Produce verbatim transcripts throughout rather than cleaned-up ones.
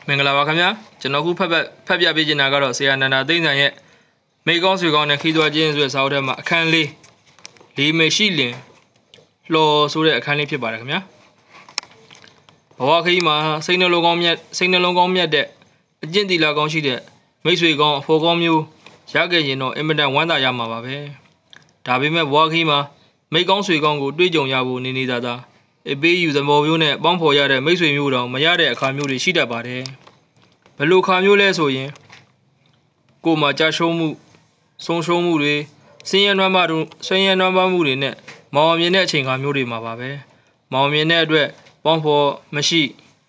မင်္ဂလာပါခင်ဗျာကျွန်တော်ခုဖတ်ဖတ်ဖတ်ပြပေးချင်တာကတော့ဆရာနန္ဒာသိန်းဆန်ရဲ့မိကောင်းဆွေကောင်းနဲ့ခီးသွွားခြင်းဆိုတဲ့စာအုပ်ထဲမှာအခန်းလေးလေးမရှိလင်လှော်ဆိုတဲ့အခန်းလေးဖြစ်ပါတယ်ခင်ဗျာဘဝခရီးမှာစိတ်နှလုံးကောင်းမြတ်စိတ်နှလုံးကောင်းမြတ်တဲ့အကျင့်သီလကောင်းရှိတဲ့မိတ်ဆွေကောင်းအဖို့ကောင်းမျိုးရခဲ့ရင်တော့အင်မတန်ဝမ်းသာရမှာပါပဲဒါပေမဲ့ဘဝခရီးမှာမိကောင်းဆွေကောင်းကိုတွေးကြုံရဖို့နေနေသာသာအပေးယူသမော်မျိုးနဲ့ပေါင်းဖော်ရတဲ့မိတ်ဆွေမျိုးတောင်မရတဲ့အခါမျိုးတွေရှိတတ်ပါတယ်ဘယ်လိုခါမျိုးလဲဆိုရင်ကိုယ်မှာကြာရှုံးမှုဆုံးရှုံးမှုတွေဆင်းရဲနွမ်းပါတို့ဆင်းရဲနွမ်းပါမှုတွေနဲ့မောင်မြင်တဲ့အချိန်ခါမျိုးတွေမှာပါပဲမောင်မြင်တဲ့အတွက်ပေါင်းဖော်မရှိ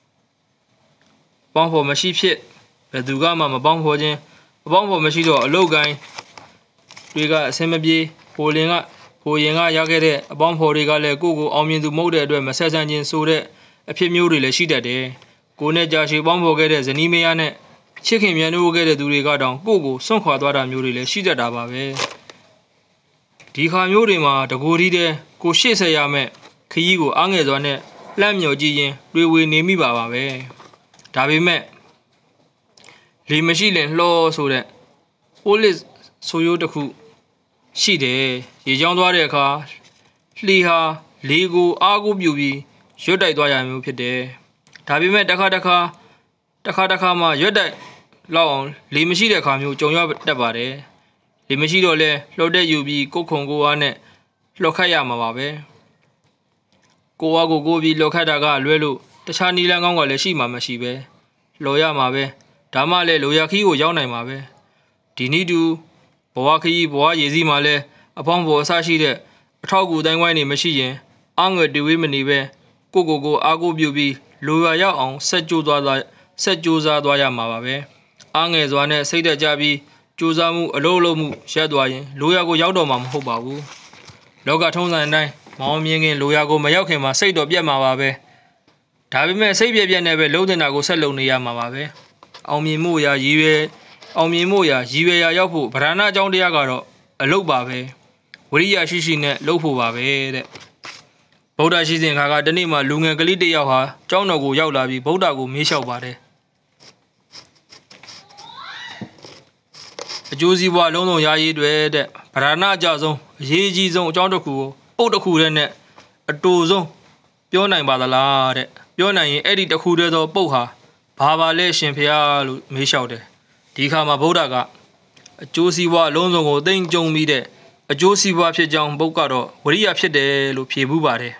ပေါင်းဖော်မရှိဖြစ်ဘယ်သူကမှမပေါင်းဖော်ခြင်းမပေါင်းဖော်မရှိတော့အလုတ်ကိုင်းတွေကအဆင်မပြေဟိုလင်ကဟိုရင်ကရခဲ့တဲ့အပေါင်းဖော်တွေကလည်းကိုယ့်ကိုအောင်မြင်သူမဟုတ်တဲ့အတွက်မဆက်ဆံခြင်းဆိုတဲ့အဖြစ်မျိုးတွေလည်းရှိတတ်တယ်ကိုနဲ့ကြာရှည်ပေါင်းဖော်ခဲ့တဲ့ဇနီးမယားနဲ့ချစ်ခင်မြန်နိုးခဲ့တဲ့သူတွေကတောင်ကိုယ့်ကိုစွန့်ခွာသွားတာမျိုးတွေလည်းရှိတတ်တာပါပဲဒီခါမျိုးတွေမှာတကူတီးတဲ့ကိုရှေ့ဆက်ရမယ်ခရီးကိုအားငယ်စွာနဲ့လှမ်းမြော်ကြည့်ရင်တွေဝေနေမိပါပါပဲဒါပေမဲ့လေမရှိလင်လှော်ဆိုတဲ့ပိုလစ်ဆိုရိုးတစ်ခုရှိတယ်ရေချောင်းသွားတဲ့အခါလှီဟာလေကိုအားကိုပြုပြီးရွတ်တိုက်သွားရမျိုးဖြစ်တယ်ဒါပေမဲ့တစ်ခါတစ်ခါတစ်ခါတစ်ခါမှရွတ်တိုက်လောက်အောင်လေမရှိတဲ့အခါမျိုးကြုံရတတ်ပါတယ်လေမရှိတော့လဲလှော်တဲ့ယူပြီးကိုခုံကိုအားနဲ့လှော်ခတ်ရမှာပါပဲကိုအားကိုကိုပြီးလှော်ခတ်တာကလွဲလို့တခြားနီလန်းကောင်းကလည်းရှိမှမရှိပဲလှော်ရမှာပဲဒါမှလည်းလိုရခီးကိုရောက်နိုင်မှာပဲဒီနည်းတူဘဝခရီးဘဝရည်စည်းမှာလဲအပေါင်းဖော်အဆရှိတဲ့အထောက်အကူတိုင်းဝိုင်းနေမရှိရင်အားငွေတွေဝေးမနေပဲကိုကိုကိုအားကိုပြုပြီးလိုရရောက်အောင်ဆက်ကြိုးသွားဆက်ကြိုးစားသွားရမှာပါပဲအားငယ်စွာနဲ့စိတ်သက်ကြပြီးကြိုးစားမှုအလုံးလုံးမှုရပ်သွားရင်လိုရကိုရောက်တော့မှာမဟုတ်ပါဘူးလောကထုံးစံအတိုင်းမောင်မြင်ခင်လိုရကိုမရောက်ခင်မှာစိတ်တော့ပြတ်မှာပါပဲဒါပေမဲ့စိတ်ပြက်ပြက်နဲ့ပဲလုံးတင်တာကိုဆက်လုံနေရမှာပါပဲအောင်မြင်မှုရာရည်ရွယ်အောင်မြင်မှုရာရည်ရွယ်ရာရောက်ဖို့ဗရဏအကြောင်းတရားကတော့အလုတ်ပါပဲဝိရိယရှိရှိနဲ့လှုပ်ဖို့ပါပဲတဲ့ဗုဒ္ဓရှိစဉ်ခါကတနေ့မှလူငယ်ကလေးတစ်ယောက်ဟာကျောင်းတော်ကိုရောက်လာပြီးဗုဒ္ဓကိုမေးလျှောက်ပါတယ်အကျိုးစီးပွားလုံးစုံရရေးတွေတဲ့ဗရဏအကြဆုံးအရေးကြီးဆုံးအကြောင်းတစ်ခုကိုပုတ်တစ်ခုတည်းနဲ့အတူဆုံးပြောနိုင်ပါသလားတဲ့ပြောနိုင်ရင်အဲ့ဒီတစ်ခုတည်းသောပုတ်ဟာဘာပါလဲရှင်ဖျားလို့မေးလျှောက်တယ်ဒီခါမှာဗုဒ္ဓကအကျိုးစီးပွားလုံးစုံကိုသိမ့်ကြုံပြီးတဲ့အကျိုးစီးပွားဖြစ်ကြောင်းပုတ်ကတော့ဝိရိယဖြစ်တယ်လို့ဖြေဘူးပါတယ်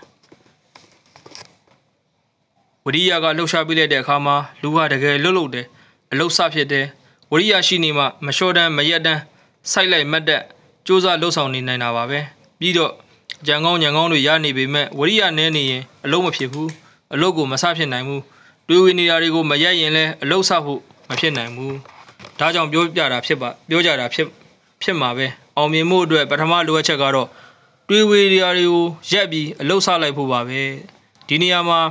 ဝိရိယကလှုပ်ရှားပြလိုက်တဲ့အခါမှာလူဟာတကယ်လှုပ်လှုပ်တယ်အလုတ်ဆဖြစ်တယ်ဝိရိယရှိနေမှမလျှော့တမ်းမရက်တမ်းစိုက်လိုက်မတ်တက်စူးစမ်းလှုပ်ဆောင်နေနိုင်တာပါပဲပြီးတော့ကြံကောင်းညံကောင်းတွေရနေပေမဲ့ဝိရိယနည်းနေရင်အလုံးမဖြစ်ဘူးအလုတ်ကိုမဆဖြစ်နိုင်ဘူးတွေးဝေနေတာတွေကိုမရက်ရင်လည်းအလုတ်ဆဖို့မဖြစ်နိုင်ဘူးဒါကြောင့်ပြောပြတာဖြစ်ပါပြောကြတာဖြစ်ဖြစ်မှာပဲအောင်မြင်မှုအတွက်ပထမလိုအပ်ချက်ကတော့တွေးဝေနေတာတွေကိုရက်ပြီးအလုတ်ဆလိုက်ဖို့ပါပဲဒီနေရာမှာ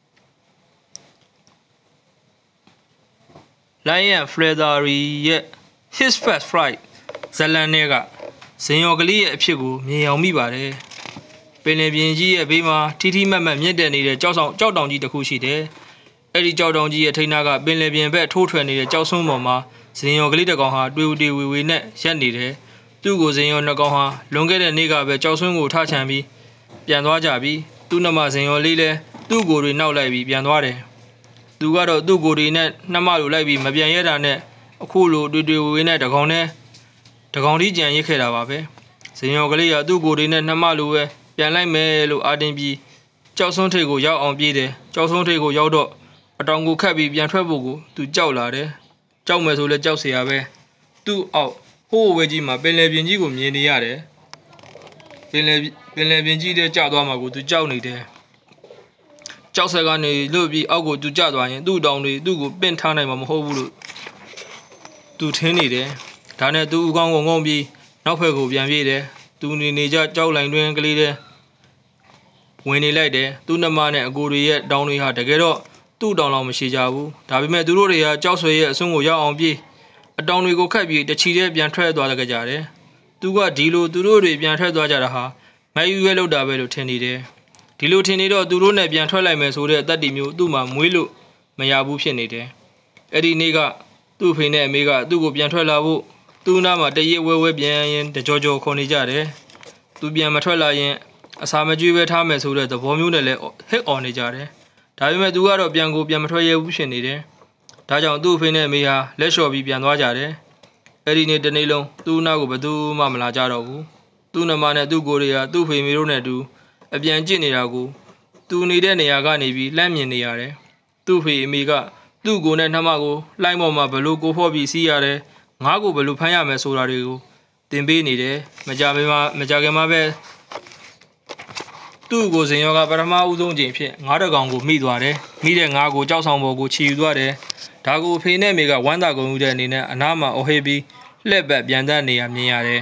Lion Fredari ရဲ့ His First Flight ဇလန်နဲ့ကဇင်ယော်ကလေးရဲ့အဖြစ်ကိုမြင်အောင်မိပါတယ်ပင်လယ်ပြင်ကြီးရဲ့ဘေးမှာထီထီမတ်မတ်မြင့်တက်နေတဲ့ကြောက်ဆောင်ကြောက်တောင်ကြီးတစ်ခုရှိတယ်အဲ့ဒီကြောက်တောင်ကြီးရဲ့ထိန်းနာကပင်လယ်ပြင်ဘက်ထိုးထွယ်နေတဲ့ကြောက်ဆွန်းပေါ်မှာဇင်ယော်ကလေးတစ်ကောင်ဟာတွေးတွေဝေဝေနဲ့ရက်နေတယ်သူ့ကိုဇင်ယော်နှစ်ကောင်ဟာလွန်ခဲ့တဲ့နေ့ကပဲကြောက်ဆွန်းကိုထချန်ပြီးပြန်သွားကြပြီးသူ့နှမဇင်ယော်လေးလည်းသူ့ကိုယ်တွေနောက်လိုက်ပြီးပြန်သွားတယ်သူကတော့သူ့ကိုယ်တွေနဲ့နှမလိုလိုက်ပြီးမပြန်ရတာနဲ့အခုလိုတွေ့တွေ့ဝေးနဲ့တကောင်နဲ့တကောင်ကြီးကြံရစ်ခဲ့တာပါပဲဇင်ယော်ကလေးကသူ့ကိုယ်တွေနဲ့နှမလိုပဲပြန်လိုက်မယ်လို့အာတင်ပြီးကြောက်ဆွန်းထိပ်ကိုရောက်အောင်ပြေးတယ်ကြောက်ဆွန်းထိပ်ကိုရောက်တော့အတောင်ကိုခတ်ပြီးပြန်ထွက်ဖို့ကိုသူကြောက်လာတယ်ကြောက်မယ်ဆိုလဲကြောက်เสียရပဲသူ့အောက်ဟိုးဝဲကြီးမှာပင်လယ်ပြင်ကြီးကိုမြင်နေရတယ်ပင်လယ်ပင်လယ်ပြင်ကြီးတဲ့ကြောက်သွားမှာကိုသူကြောက်နေတယ်ကြောက်ဆက်ကနေလွတ်ပြီးအောက်ကိုသူကျသွားရင်သူ့တောင်တွေသူ့ကိုပင့်ထားနိုင်မှာမဟုတ်ဘူးလို့သူထင်းနေတယ်ဒါနဲ့သူအကောင်းကုန်ကုန်ပြီးနောက်ဖက်ကိုပြန်ပြေးတယ်သူနေနေကြကြောက်လိုင်တွင်းကလေးတဲ့ဝင်နေလိုက်တယ်သူ့နှမနဲ့အကိုတွေရဲ့တောင်တွေဟာတကယ်တော့သူ့တောင်လောက်မရှိကြဘူးဒါပေမဲ့သူတို့တွေကကြောက်ဆွဲရဲ့အစွန်းကိုရောက်အောင်ပြေးအတောင်တွေကိုခတ်ပြီးတချီတဲ့ပြန်ထွက်သွားကြကြတယ်သူကဒီလိုသူတို့တွေပြန်ထွက်သွားကြတာဟာမယူရဲလောက်တာပဲလို့ထင်နေတယ်ဒီလိုထင်နေတော့သူတို့နဲ့ပြန်ထွက်လိုက်မယ်ဆိုတဲ့အသက်တီမျိုးသူ့မှာမွေးလို့မရဘူးဖြစ်နေတယ်အဲ့ဒီနေ့ကသူ့ဖေနဲ့အမေကသူ့ကိုပြန်ထွက်လာဖို့သူ့နားမှာတရက်ဝဲဝဲပြန်ရင်တကြောကြောခေါ်နေကြတယ်သူပြန်မထွက်လာရင်အစာမကျွေးပဲထားမယ်ဆိုတဲ့သဘောမျိုးနဲ့လည်းဟစ်အော်နေကြတယ်ဒါပေမဲ့သူကတော့ပြန်ကိုပြန်မထွက်ရဘူးဖြစ်နေတယ်ဒါကြောင့်သူ့ဖေနဲ့အမေဟာလက်လျှော်ပြီးပြန်သွားကြတယ်အဲ့ဒီနေ့တနေ့လုံးသူ့နားကိုဘယ်သူမှမလာကြတော့ဘူးသူ့နှမနဲ့သူ့ကိုယ်တွေကသူ့ဖေမေတို့နဲ့အတူအပြန်ကျင့်နေတာကိုသူနေတဲ့နေရာကနေပြီးလှမ်းမြင်နေရတယ်သူ့ဖေအမေကသူ့ကိုယ်နဲ့နှမကိုလှိုင်းပေါ်မှာဘလို့ကိုဖော့ပြီးစီးရတယ်ငါ့ကိုဘလို့ဖမ်းရမယ်ဆိုတာတွေကိုသင်ပေးနေတယ်မကြမမကြခင်မှာပဲသူ့ကိုစင်ရောကပထမဦးဆုံးချိန်ဖြစ်ငါးတကောင်ကိုမိသွားတယ်မိတဲ့ငါးကိုကြောက်ဆောင်ပေါ်ကိုခြေယူသွားတယ်ဒါကိုဖေနဲ့မေကဝမ်းသာကုန်ယူတဲ့အနေနဲ့အနားမှာအော်ဟစ်ပြီးလှက်ပတ်ပြန်တတ်နေရမြင်ရတယ်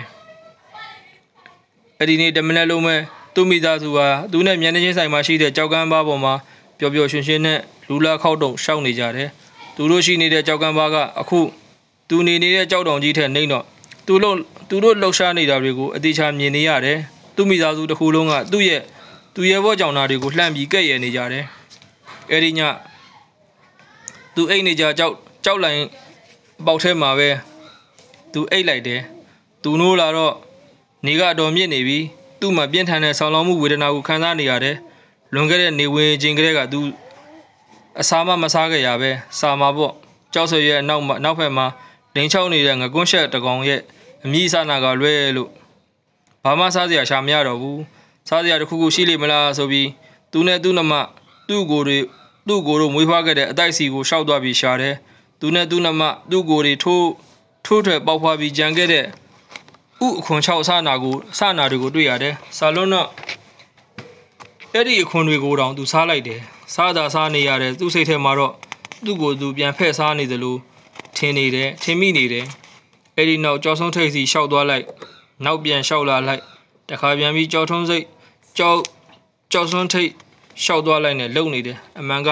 အဲ့ဒီနေ့တမနက်လုံးပဲသူ့မိသားစုဟာသူနဲ့မျက်နှာချင်းဆိုင်မှာရှိတဲ့ကြောက်ကမ်းပါးပေါ်မှာပျော်ပျော်ရွှင်ရွှင်နဲ့လူလာခောက်တုံရှောက်နေကြတယ်သူတို့ရှိနေတဲ့ကြောက်ကမ်းပါးကအခုသူနေနေတဲ့ကြောက်တောင်ကြီးထက်နှိမ့်တော့သူတို့သူတို့လှုပ်ရှားနေတာတွေကိုအတိအကျမြင်နေရတယ်သူ့မိသားစုတစ်ခုလုံးကသူ့ရဲ့သူရဲ့ဘောကြောင်နာတွေကိုလှမ်းပြီးကဲ့ရဲ့နေကြတယ်အဲ့ဒီညသူအိတ်နေကြကြောက်ကြောက်လိုက်ပေါက်ထဲမှာပဲသူအိတ်လိုက်တယ်သူနိုးလာတော့နေကတော်မြင့်နေပြီသူ့မှာပြင်းထန်တဲ့ဆောင်းလောင်မှုဝေဒနာကိုခံစားနေရတယ်လွန်ခဲ့တဲ့နေဝင်ခြင်းကလေးကသူအစာမမစားခဲ့ရပဲစာမှာပေါ့ကြောက်ဆွေရဲ့နောက်မှာနောက်ဖက်မှာလင်းချောင်းနေတဲ့ငကွန်းရှက်တကောင်ရဲ့အမိအစနာကလွဲလို့ဘာမှစားစရာရှာမရတော့ဘူးစားစရာတစ်ခုခုရှိလိမ့်မလားဆိုပြီးသူနဲ့သူ့နှမသူ့ကိုယ်တွေသူ့ကိုယ်တို့မွေးဖွားခဲ့တဲ့အတိုက်စီကိုရှောက်သွားပြီးရှာတယ်သူနဲ့သူ့နှမသူ့ကိုယ်တွေထိုးထိုးထွက်ပေါက်ဖွားပြီးကြံခဲ့တဲ့ဥအခွန်၆ဆနာကိုဆနာတွေကိုတွေ့ရတယ်ဆာလွန်းတော့အဲ့ဒီအခွန်တွေကိုတောင်သူစားလိုက်တယ်စားတာစားနေရတယ်သူ့စိတ်ထဲမှာတော့သူ့ကိုယ်သူပြန်ဖက်စားနေသလိုထင်နေတယ်ထင်မိနေတယ်အဲ့ဒီနောက်ကြောက်ဆုံးထိတ်စီရှောက်သွားလိုက်နောက်ပြန်ရှောက်လာလိုက်တခါပြန်ပြီးကြောက်ထုံးစိတ်ကြောက်ကြောက်ဆုံးထိတ်ရှောက်သွားလိုက်နဲ့လုံနေတယ်အမှန်က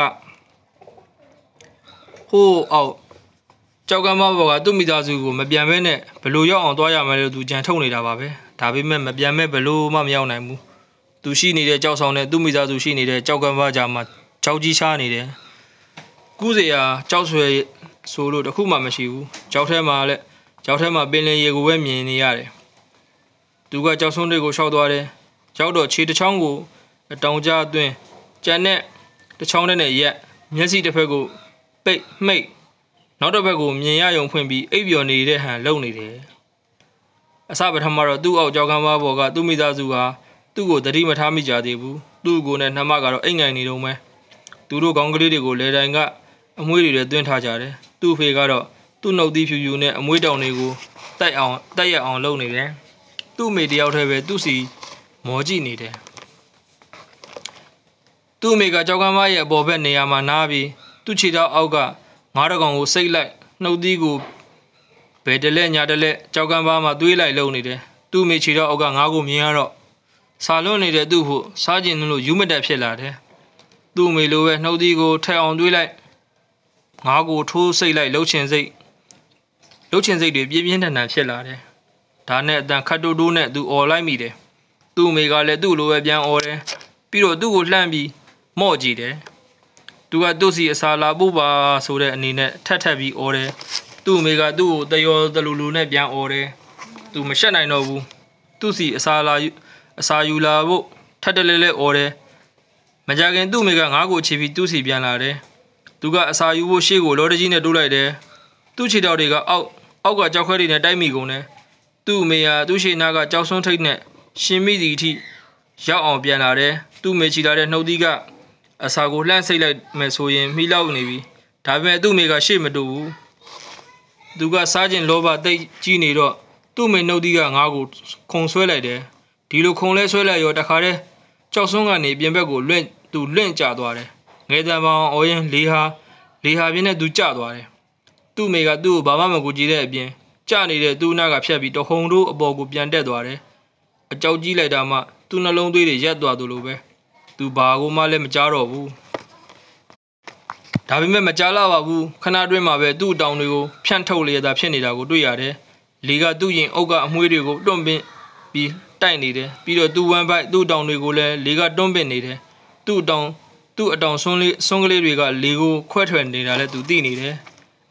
ဟိုးအောက်ကြောက်ကမ်းမဘောကသူ့မိသားစုကိုမပြန်မဲနဲ့ဘလို့ရောက်အောင်သွားရမယ်လို့သူကြံထုတ်နေတာပါပဲဒါပေမဲ့မပြန်မဲဘလို့မှမရောက်နိုင်ဘူးသူရှိနေတဲ့ကြောက်ဆောင်နဲ့သူ့မိသားစုရှိနေတဲ့ကြောက်ကမ်းမကြားမှာကြောက်ကြီးရှားနေတယ်ကူးစရာကြောက်ဆွဲဆိုလို့တခုမှမရှိဘူးကြောက်ထဲမှာလည်းကြောက်ထဲမှာပင်လယ်ရေကိုပဲမြင်နေရတယ်သူကကြောက်ဆုံးတွေကိုရှောက်သွားတယ်ကြောက်တော့ခြေတစ်ချောင်းကိုအတောင်ကြားအတွင်းကြံတဲ့တစ်ချောင်းနဲ့ရက်မျက်စိတစ်ဖက်ကိုပိတ်မှိတ်နောက်တစ်ဘက်ကိုမြင်ရယုံဖွင့်ပြီးအိပ်ပျော်နေတဲ့ဟန်လုံနေတယ်အစပထမတော့သူ့အောက်ကြောက်ကမ်းပါဘောကသူ့မိသားစုဟာသူ့ကိုတတိမထားမိကြသေးဘူးသူ့ကိုနဲ့နှမကတော့အိမ်ငိုင်နေတုံးပဲသူတို့ခေါင်းကလေးတွေကိုလေတိုင်ကအမွှေးတွေသွင်းထားကြတယ်သူ့ဖေကတော့သူ့နှုတ်သီးဖြူဖြူနဲ့အမွှေးတောင်တွေကိုတိုက်အောင်တိုက်ရအောင်လုပ်နေတယ်သူ့မိတယောက်တည်းပဲသူ့စီမော်ကြည့်နေတယ်သူ့မိကကြောက်ကမ်းမရဲ့အပေါ်ဘက်နေရာမှာနားပြီးသူ့ခြေထောက်အောက်ကငါးတကောင်ကိုစိတ်လိုက်နှုတ်သီးကိုဘယ်တလဲညာတလဲကြောက်ကမ်းပါမှာသွေးလိုက်လုံနေတယ်သူ့မိခြေထောက်အောက်ကငါးကိုမြင်ရတော့စာလွတ်နေတဲ့သူ့ဖို့စားကျင်လို့ယူမတက်ဖြစ်လာတယ်သူ့မိလိုပဲနှုတ်သီးကိုထက်အောင်သွေးလိုက်ငါးကိုထိုးစိတ်လိုက်လှုပ်ချင်စိတ်လှုပ်ချင်စိတ်တွေပြင်းပြင်းထန်ထန်ဖြစ်လာတယ်ဒါနဲ့အတန်ခတ်တိုးတိုးနဲ့သူអော်လိုက်မိတယ်သူ့မိကလည်းသူ့လိုပဲပြန်អော်တယ်ပြီးတော့သူ့ကိုလှမ်းပြီးမော့ကြည့်တယ်သူကသူ့စီအစာလာပို့ပါဆိုတဲ့အနေနဲ့ထက်ထက်ပြီးអော်တယ်သူ့မိကသူ့ကိုတယောတလူလူနဲ့ပြန်អော်တယ်သူမရှက်နိုင်တော့ဘူးသူ့စီအစာလာအစာယူလာဖို့ထက်တလဲလဲអော်တယ်မကြခင်သူ့မိကငါးကိုချီပြီးသူ့စီပြန်လာတယ်သူကအစာယူဖို့ရှေ့ကိုလော်တကြီးနဲ့တိုးလိုက်တယ်သူ့ခြေထောက်တွေကအောက်အောက်ကကြောက်ခွဲတွေနဲ့တိုက်မိကုန်တယ်သူ့အမေကသူ့ရှေ့နားကကြောက်စွန်းထိတ်နဲ့ရှင်မိစီအထိရောက်အောင်ပြန်လာတယ်သူ့မေချီလာတဲ့နှုတ်သီးကအစာကိုလှမ်းစိတ်လိုက်မယ်ဆိုရင်မိလောက်နေပြီဒါပေမဲ့သူ့မေကရှေ့မတူဘူးသူကစားကျင်လောဘတိတ်ကြီးနေတော့သူ့မေနှုတ်သီးကငါးကိုခုံဆွဲလိုက်တယ်ဒီလိုခုံလဲဆွဲလိုက်ရောတခါတည်းကြောက်စွန်းကနေပြင်ဘက်ကိုလွင့်သူလွင့်ကျသွားတယ်ငယ်တံပေါင်အော်ရင်လေးဟာလေးဟာပြင်းနဲ့သူကျသွားတယ်သူ့မေကသူ့ကိုဘာမှမကူကြည့်တဲ့အပြင်ကျနေတဲ့သူ့နားကဖြတ်ပြီးတဟုန်တို့အပေါ်ကိုပြန်တက်သွားတယ်အကြောက်ကြီးလိုက်တာမှသူ့နှလုံးသွေးတွေရက်သွားသလိုပဲသူဘာကိုမှလည်းမကြားတော့ဘူးဒါပေမဲ့မကြားလာပါဘူးခဏတွင်းမှာပဲသူ့အတောင်တွေကိုဖြန့်ထုတ်လျက်သာဖြစ်နေတာကိုတွေ့ရတယ်လေကသူ့ရင်အုပ်ကအမွှေးတွေကိုတွန့်ပင်ပြီးတိုက်နေတယ်ပြီးတော့သူ့ဝမ်းပိုက်သူ့အတောင်တွေကိုလည်းလေကတွန့်ပင်နေတယ်သူ့အတောင်သူ့အတောင်ဆွန်းလေးဆွန်းကလေးတွေကလေကိုခွဲထွက်နေတာလည်းသူသိနေတယ်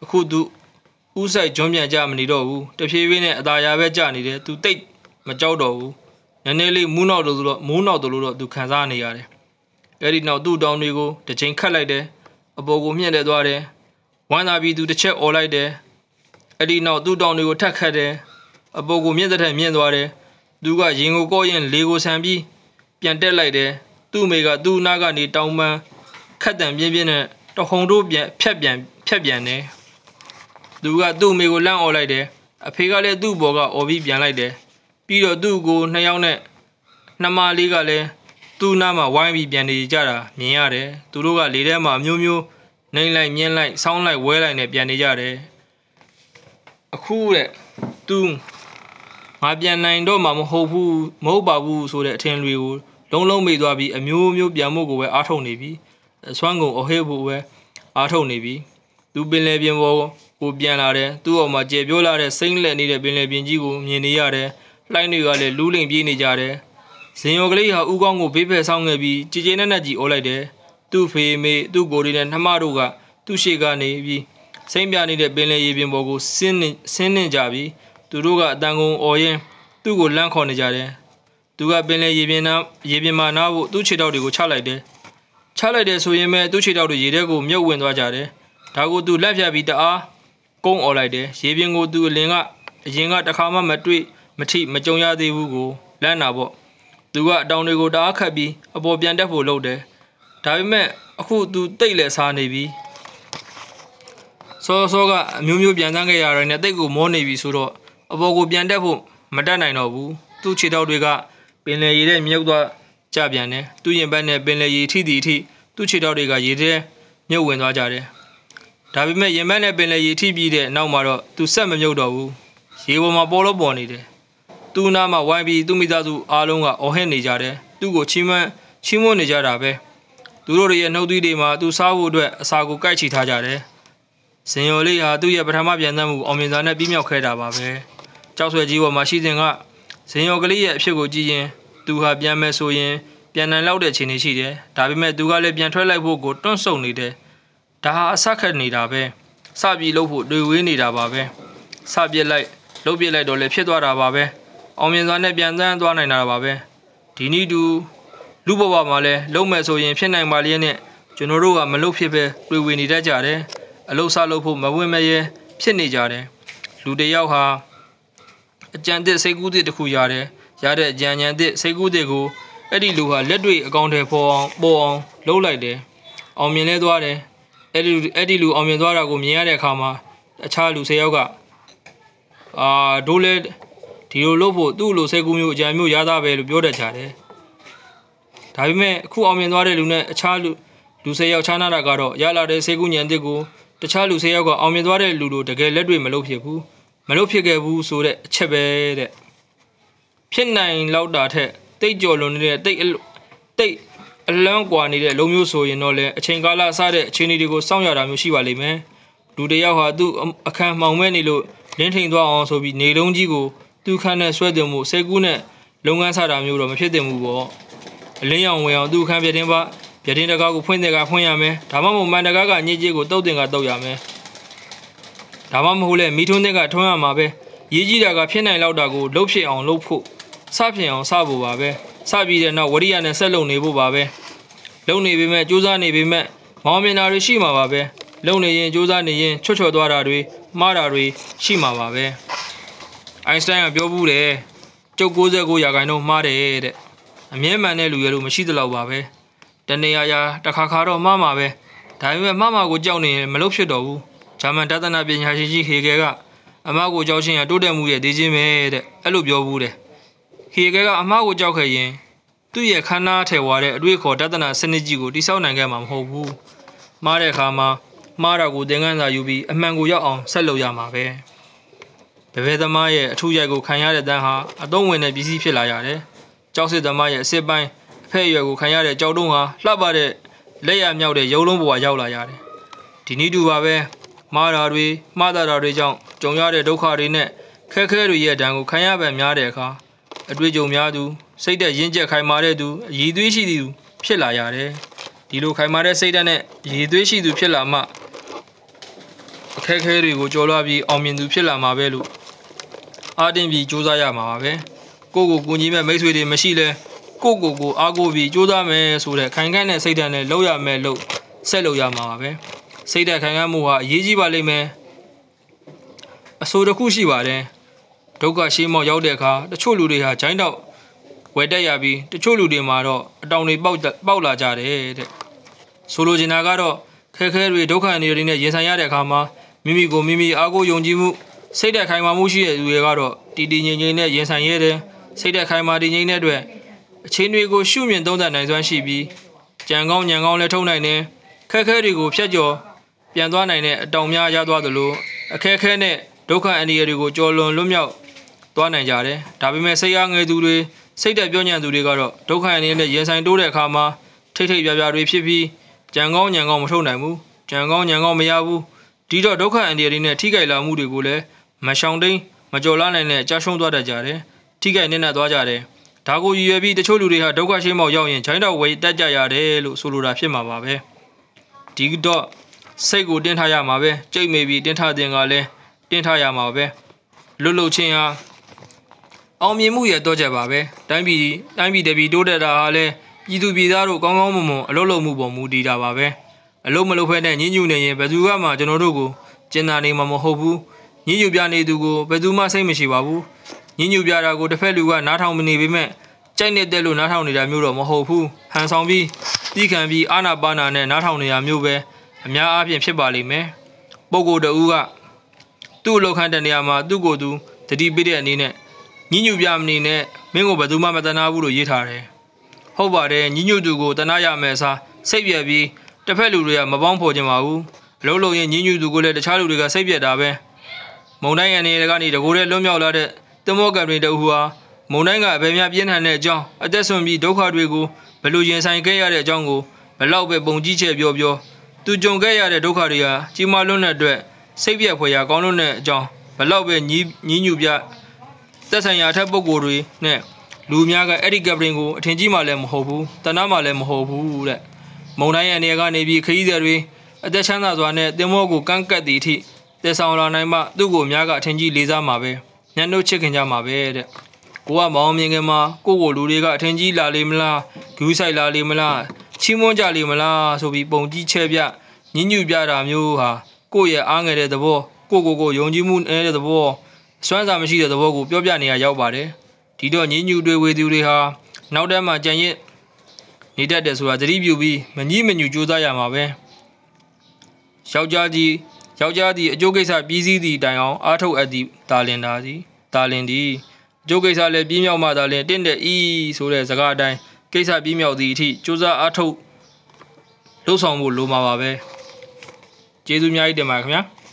အခုသူဥဆိုင်ဂျွန်ပြန်ကြမနေတော့ဘူးတဖြည်းဖြည်းနဲ့အသာရပဲကြနေတယ်သူတိတ်မကြောက်တော့ဘူးနည်းနည်းလေးမူးနောက်လို့ဆိုတော့မူးနောက်လို့တော့သူခံစားနေရတယ်အဲ့ဒီနောက်သူ့တောင်းတွေကိုတစ်ချိန်ခတ်လိုက်တယ်အပေါ်ကိုမြင့်တက်သွားတယ်ဝမ်းသာပြီးသူတစ်ချက်អော်လိုက်တယ်အဲ့ဒီနောက်သူ့တောင်းတွေကိုထက်ခတ်တယ်အပေါ်ကိုမြင့်တဲ့မြင့်သွားတယ်သူကရင်ကိုကော့ရင်လေကိုဆန်ပြီးပြန်တက်လိုက်တယ်သူ့မိကသူ့နားကနေတောင်းပန်းခတ်တံပြင်းပြင်းနဲ့တဟုန်တို့ပြန်ဖြတ်ပြန်ဖြတ်ပြန်တယ်သူကသူ့မိကိုလန့်អော်လိုက်တယ်အဖေကလည်းသူ့ဘော်ကអော်ပြီးပြန်လိုက်တယ်ပြီးတော့သူ့ကိုနှစ်ယောက်နဲ့နှမလေးကလည်းသူ့နားမှာဝိုင်းပြီးပြန်နေကြတာမြင်ရတယ်သူတို့ကလေထဲမှာမျိုးမျိုးနှိမ့်လိုက်မြင်းလိုက်ဆောင်းလိုက်ဝဲလိုက်နဲ့ပြန်နေကြတယ်အခုတဲ့သူငါပြန်နိုင်တော့မှမဟုတ်ဘူးမဟုတ်ပါဘူးဆိုတဲ့အထင်တွေကိုလုံးလုံးမိသွားပြီးအမျိုးမျိုးပြန်မှုကိုပဲအားထုတ်နေပြီဆွမ်းကုန်အဟဲဖို့ပဲအားထုတ်နေပြီသူပင်လယ်ပြင်ပေါ်ကိုပြန်လာတယ်သူ့အောက်မှာကျေပြောလာတဲ့စိမ့်လက်နေတဲ့ပင်လယ်ပြင်ကြီးကိုမြင်နေရတယ်လှိုင်းတွေကလည်းလူးလိမ်ပြေးနေကြတယ်ဇင်ယောကလေးဟာဥကောင်းကိုဘေးဖယ်ဆောင်ခဲ့ပြီးကြည်ကြည်နက်နက်ကြီးအော်လိုက်တယ်သူ့ဖေမေသူ့ကိုယ်တွေနဲ့နှမတို့ကသူ့ရှေ့ကနေပြီးစိမ့်ပြနေတဲ့ပင်လယ်ရေပြင်ပေါ်ကိုဆင်းနေဆင်းနေကြပြီးသူတို့ကအတန်ကုန်အော်ရင်သူ့ကိုလန့်ခေါ်နေကြတယ်သူကပင်လယ်ရေပြင်နာရေပြင်မှာနားဖို့သူ့ခြေထောက်တွေကိုချလိုက်တယ်ချလိုက်တယ်ဆိုရင်မဲ့သူ့ခြေထောက်တွေရေထဲကိုမြုပ်ဝင်သွားကြတယ်ဒါကိုသူလက်ဖြတ်ပြီးတအားကုန်းអော်လိုက်တယ်ရေပြင်ကိုသူအလင်ကအရင်ကတခါမှမတွေ့မထိမကြုံရသေးဘူးကိုလန့်တာပေါ့သူကအတောင်တွေကိုတအားခတ်ပြီးအပေါ်ပြန်တက်ဖို့လုပ်တယ်ဒါပေမဲ့အခုသူတိတ်လဲစားနေပြီစောစောကအမျိုးမျိုးပြန်တန်းခဲ့ရတဲ့နဲ့တိတ်ကိုမောနေပြီဆိုတော့အပေါ်ကိုပြန်တက်ဖို့မတက်နိုင်တော့ဘူးသူ့ခြေထောက်တွေကပင်လယ်ရေထဲမြုပ်သွားကြပြန်တယ်သူ့ရင်ဘက်နဲ့ပင်လယ်ရေထိတီထိသူ့ခြေထောက်တွေကရေထဲမြုပ်ဝင်သွားကြတယ်ဒါပေမဲ့ရင်ဘက်နဲ့ပင်လယ်ရေထိပြီးတဲ့နောက်မှာတော့သူဆက်မမြုပ်တော့ဘူးရေပေါ်မှာပေါ်လို့ပေါ်နေတယ်သူ့နားမှာဝိုင်းပြီးသူ့မိသားစုအားလုံးကအော်ဟစ်နေကြတယ်သူ့ကိုချီးမွမ်းချီးမွမ်းနေကြတာပဲသူတို့ရဲ့နှုတ်သီးတွေမှာသူစားဖို့အတွက်အစာကိုကိုက်ချီထားကြတယ်ဇင်ယော်လေးဟာသူ့ရဲ့ပထမပြန်သမ်းမှုအောင်မြင်စွာနဲ့ပြီးမြောက်ခဲ့တာပါပဲကြောက်ဆွဲကြီးပေါ်မှာရှိစဉ်ကဇင်ယော်ကလေးရဲ့အဖြစ်ကိုကြည့်ရင်သူဟာပြန်မယ်ဆိုရင်ပြန်နိုင်လောက်တဲ့ခြေနေရှိတယ်ဒါပေမဲ့သူကလည်းပြန်ထွက်လိုက်ဖို့ကိုတွန့်ဆုတ်နေတယ်ဒါဟာအဆက်ခတ်နေတာပဲစပြေလို့ဖို့တွေဝေးနေတာပါပဲစပြစ်လိုက်လှုပ်ပြစ်လိုက်တော့လည်းဖြစ်သွားတာပါပဲအောင်မြင်စွာနဲ့ပြန်သမ်းသွားနိုင်တာပါပဲဒီနည်းတူလူဘဝမှာလည်းလုံးမဲ့ဆိုရင်ဖြစ်နိုင်ပါလျက်နဲ့ကျွန်တော်တို့ကမလုပ်ဖြစ်ပဲတွေဝေနေတတ်ကြတယ်အလုဆလုပ်ဖို့မဝင်မရဲဖြစ်နေကြတယ်လူတယောက်ဟာအကြံသစ်စိတ်ကူးသစ်တစ်ခုရတယ်ရတဲ့အကြံဉာဏ်သစ်စိတ်ကူးသစ်ကိုအဲ့ဒီလူဟာလက်တွေ့အကောင့်ထဲပေါ်အောင်ပေါ်အောင်လုပ်လိုက်တယ်အောင်မြင်လဲသွားတယ်အဲ့ဒီအဲ့ဒီလူအောင်မြင်သွားတာကိုမြင်ရတဲ့အခါမှာအခြားလူ၁၀ယောက်ကအာဒိုးလဲဒီလိုလုပ်ဖို့သူ့လိုစိတ်ကူးမျိုးအကြံမျိုးရသားပဲလို့ပြောတတ်ကြတယ်ဒါပေမဲ့အခုအောင်မြင်သွားတဲ့လူနဲ့အခြားလူလူ၁၀ယောက်ခြားနာတာကတော့ရလာတဲ့စိတ်ကူးဉာဏ်သစ်ကိုတခြားလူ၁၀ယောက်ကအောင်မြင်သွားတဲ့လူတို့တကယ်လက်တွေ့မလုပ်ဖြစ်ဘူးမလုပ်ဖြစ်ခဲ့ဘူးဆိုတဲ့အချက်ပဲတဲ့ဖြစ်နိုင်လောက်တာထက်တိတ်ကြော်လွန်နေတဲ့တိတ်တိတ်အလန်းကွာနေတဲ့လုံမျိုးဆိုရင်တော့လေအချိန်ကာလစတဲ့အခြေအနေတွေကိုစောင့်ရတာမျိုးရှိပါလိမ့်မယ်လူတယောက်ဟာသူ့အခန်းမှောင်မဲ့နေလို့လင်းထိန်သွားအောင်ဆိုပြီးနေလုံးကြီးကိုသူ့ခန်းနဲ့ဆွဲတင်မှုစိတ်ကူးနဲ့လုပ်ငန်းစတာမျိုးတော့မဖြစ်သင့်ဘူးပေါ့အလင်းရောင်ဝင်အောင်သူ့ခန်းပြတင်းပါပြတင်းတကားကိုဖွင့်တဲ့ကဖွင့်ရမယ်ဒါမှမဟုတ်မန်တကားကညစ်ကြေးကိုတုတ်တင်ကတုတ်ရမယ်ဒါမှမဟုတ်လေမိထွန်းတဲ့ကထွန်းရမှာပဲရေးကြီးတာကဖြစ်နိုင်လောက်တာကိုလှုပ်ဖြစ်အောင်လှုပ်ဖို့စဖြစ်အောင်စဖို့ပါပဲစပြီးတဲ့နောက်ဝရိယနဲ့ဆက်လုပ်နေဖို့ပါပဲလုံနေပေမဲ့ကြိုးစားနေပေမဲ့မောင်မြင်တာတွေရှိမှာပါပဲလုံနေရင်ကြိုးစားနေရင်ချွတ်ချော်သွားတာတွေမှားတာတွေရှိမှာပါပဲအိုင်စတိုင်းကပြောဘူးတယ်ကျုပ်၉၉ရာခိုင်နှုန်းမှားတယ်တဲ့အမြဲမှန်တဲ့လူရလို့မရှိသလောက်ပါပဲတနေရာရာတစ်ခါခါတော့မှားမှာပဲဒါပေမဲ့မှားမှာကိုကြောက်နေရင်မလုပ်ဖြစ်တော့ဘူးဂျာမန်တသနာပညာရှင်ကြီးဟေဂယ်ကအမားကိုကြောက်ခြင်းရတိုးတက်မှုရဲ့ဒေးချင်းပဲတဲ့အဲ့လိုပြောဘူးတယ်ဟေဂယ်ကအမားကိုကြောက်ခဲ့ရင်သူ့ရဲ့ခန္ဓာထဲဝါတဲ့အတွေ့အခေါ်တသနာစနစ်ကြီးကိုတိစောက်နိုင်ခဲ့မှာမဟုတ်ဘူးမှားတဲ့အခါမှာမှားတာကိုသင်ခန်းစာယူပြီးအမှန်ကိုရောက်အောင်ဆက်လုပ်ရမှာပဲဘယ်ဘဲသမားရဲ့အထူးရိုက်ကိုခံရတဲ့တန်းဟာအသုံးဝင်တဲ့ပစ္စည်းဖြစ်လာရတယ်ကြောက်စစ်သမားရဲ့အစစ်ပိုင်းအဖက်အရွယ်ကိုခံရတဲ့ကြောက်တုံးဟာလှပတဲ့လက်ရမြောက်တဲ့ရုံလုံးပေါ်ရောက်လာရတယ်ဒီနည်းတူပါပဲမှားတာတွေမှားတာတွေကြောင့်ကြုံရတဲ့ဒုက္ခတွေနဲ့ခက်ခဲတွေရဲ့ဒဏ်ကိုခံရပံများတဲ့အခါအတွေ့အကြုံများသူစိတ်သက်ရင့်ကျက်ခိုင်မာတဲ့သူအရည်သွေးရှိသူဖြစ်လာရတယ်ဒီလိုခိုင်မာတဲ့စိတ်ဓာတ်နဲ့ရည်သွေးရှိသူဖြစ်လာမှအခက်အခဲတွေကိုကြော်လွှားပြီးအောင်မြင်သူဖြစ်လာမှာပဲလို့အားတင်းပြီးကြိုးစားရမှာပါပဲကိုကိုကူညီမဲ့မိတ်ဆွေတွေမရှိလဲကိုကိုကိုအားကိုပြီးကြိုးစားမယ်ဆိုတဲ့ခိုင်ခန့်တဲ့စိတ်ဓာတ်နဲ့လုပ်ရမယ်လို့ဆက်လုပ်ရမှာပါပဲစိတ်ဓာတ်ခိုင်ခန့်မှုဟာအရေးကြီးပါလိမ့်မယ်အဆိုတစ်ခုရှိပါတယ်ဒုက္ခရှေးမောက်ရောက်တဲ့အခါတချို့လူတွေဟာဂျိုင်းတော့ဝယ်တက်ရပြီးတချို့လူတွေမှာတော့အတောင်တွေပေါက်ပေါက်လာကြတယ်တဲ့ဆိုလိုချင်တာကတော့ခဲခဲတွေဒုက္ခအနေတွေနဲ့ရင်ဆိုင်ရတဲ့အခါမှာမိမိကိုမိမိအားကိုယုံကြည်မှုစိတ်ဓာတ်ခိုင်မာမှုရှိတဲ့လူတွေကတော့တည်တည်ငြိမ်ငြိမ်နဲ့ရင်ဆိုင်ရတယ်စိတ်ဓာတ်ခိုင်မာတည်ငြိမ်တဲ့အတွက်အချင်းတွေကိုရှုမြင်သုံးသပ်နိုင်စွမ်းရှိပြီးကြံကောင်းညံကောင်းလည်းထုံနိုင်တယ်ခက်ခဲတွေကိုဖျက်ကျော်ပြန်သွားနိုင်တဲ့အတောင်များရသွားသလိုအခက်ခဲနဲ့ဒုက္ခအန္တရာယ်တွေကိုကြော်လွန်လွတ်မြောက်သွားနိုင်ကြတယ်ဒါပေမဲ့စိတ်အားငယ်သူတွေစိတ်ဓာတ်ပြောညံ့သူတွေကတော့ဒုက္ခအန္တရာယ်နဲ့ရင်ဆိုင်တိုးတဲ့အခါမှာထိတ်ထိတ်ပြပြတွေဖြစ်ပြီးကြံကောင်းညံကောင်းမထုံနိုင်ဘူးကြံကောင်းညံကောင်းမရဘူးဒီတော့ဒုက္ခအန္တရာယ်တွေနဲ့ထိခိုက်လာမှုတွေကိုလည်းမရှောင်တိန်မကြော်လာနိုင်တဲ့အကြရှုံးသွားတတ်ကြတယ်ထိခိုက်နေနဲ့သွားကြတယ်ဒါကိုရည်ရွယ်ပြီးတချို့လူတွေဟာဒုက္ခရှင်းမောက်ရောက်ရင်ဂျိုင်းတော့ဝေတက်ကြရတယ်လို့ဆိုလိုတာဖြစ်မှာပါပဲဒီတော့စိတ်ကိုတင်းထားရမှာပဲကြိတ်မိပြီးတင်းထားတဲ့ကလည်းတင်းထားရမှာပဲလွတ်လွတ်ချင်းဟာအောင်မြင်မှုရဲ့တော့ချက်ပါပဲတိုင်းပြည်တိုင်းပြည်တပြည်တိုးတက်တာဟာလည်းပြည်သူပြည်သားတို့ကောင်းကောင်းမွန်မွန်အလုပ်လုပ်မှုပေါ်မူတည်တာပါပဲအလုပ်မလုပ်ဖက်နဲ့ညှဉ်းညူနေရင်ဘယ်သူမှကျွန်တော်တို့ကိုကျင်နာနေမှာမဟုတ်ဘူးညှဉ်းညူပြနေသူကိုဘယ်သူမှစိတ်မရှိပါဘူးညှဉ်းညူပြတာကိုတစ်ဖက်လူကနားထောင်မနေပေမဲ့ကြိုက်နေတဲ့လို့နားထောင်နေတာမျိုးတော့မဟုတ်ဘူးဟန်ဆောင်ပြီးတီးခံပြီးအာနာပါနာနဲ့နားထောင်နေတာမျိုးပဲအများအားဖြင့်ဖြစ်ပါလိမ့်မယ်ပုဂ္ဂိုလ်တဦးကသူ့အလောက်ခန့်တဲ့နေရာမှာသူ့ကိုယ်သူတတိပေးတဲ့အနေနဲ့ညှဉ်းညူပြမနေနဲ့မင်းကိုဘယ်သူမှမတနာဘူးလို့ရေးထားတယ်ဟုတ်ပါတယ်ညှဉ်းညူသူကိုတနာရမယ်စားစိတ်ပြက်ပြီးတစ်ဖက်လူတွေကမပေါင်းဖော်ကြပါဘူးအလုံးလုံးရင်ညှဉ်းညူသူကိုလည်းတခြားလူတွေကစိတ်ပြက်တာပဲမုံတိုင်းရနေကနေတကိုယ်တည်းလွတ်မြောက်လာတဲ့တမောကံတွေတအူဟာမုံတိုင်းကအဘယ်များပြင်းထန်တဲ့အကြောင်းအသက်ဆွန်ပြီးဒုက္ခတွေကိုဘယ်လိုရင်ဆိုင်ခဲ့ရတဲ့အကြောင်းကိုဘယ်လောက်ပဲပုံကြီးချက်ပြောပြောသူကြုံခဲ့ရတဲ့ဒုက္ခတွေဟာကြီးမားလွန်းတဲ့အတွက်စိတ်ပြက်ဖွယ်ရာကောင်းလွန်းတဲ့အကြောင်းဘယ်လောက်ပဲညည်းညည်းညူပြသက်ဆိုင်ရာထက်ပုဂ္ဂိုလ်တွေနဲ့လူများကအဲ့ဒီကပရင်ကိုအထင်ကြီးမှလည်းမဟုတ်ဘူးတနာမှလည်းမဟုတ်ဘူးတဲ့မုံတိုင်းရနေကနေပြီးခရီးသည်တွေအသက်ချမ်းသာစွာနဲ့တင်မောကိုကန့်ကတ်သည့်အထိတည်ဆောင်လာနိုင်မှသူ့ကိုအများကအထင်ကြီးလေးစားမှာပဲညှဉ်းနှုတ်ချစ်ခင်ကြမှာပဲတဲ့ကိုကမောင်မြင်ခင်မှာကိုကိုလူတွေကအထင်ကြီးလာလေမလားဂူးဆိုင်လာလေမလားချီးမွမ်းကြလေမလားဆိုပြီးပုံကြီးချဲပြညှဉ်းညူပြတာမျိုးဟာကိုရဲ့အားငယ်တဲ့သဘောကိုကိုကိုယုံကြည်မှုနေတဲ့သဘောစွမ်းစားမရှိတဲ့သဘောကိုပြောပြနေရရောက်ပါတယ်ဒီတော့ညှဉ်းညူတွေဝေသူတွေဟာနောက်တန်းမှာကြံရစ်နေတတ်တယ်ဆိုတာသတိပြုပြီးမငြိမညူကြိုးစားရမှာပဲယောက်ျားကြီးယောက်ျားသည်အကျိုးကိစ္စပြီးစည်းသည့်တိုင်အောင်အားထုတ်အပ်သည့်တာလင်တာစီတာလင်သည်အကျိုးကိစ္စလည်းပြီးမြောက်မှသာလင်တင့်တဲ့ဤဆိုတဲ့စကားအတိုင်းကိစ္စပြီးမြောက်သည့်အထိကြိုးစားအားထုတ်လှုပ်ဆောင်ဖို့လိုမှာပါပဲကျေးဇူးများကြီးတင်ပါတယ်ခင်ဗျာ